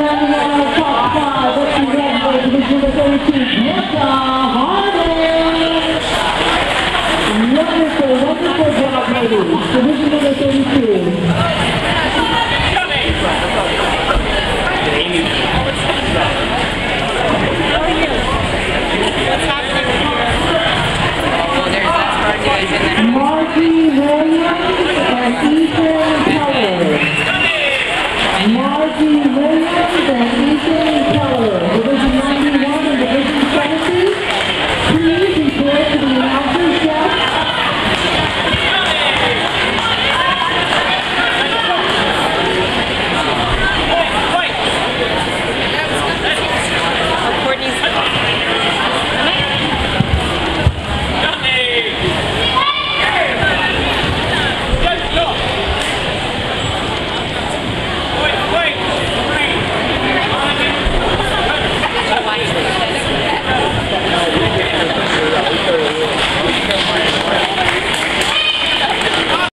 rounding out our top 5, let's congratulate Division number 32, Yakima Karate. Wonderful, wonderful job, ladies. Division number 32. Margie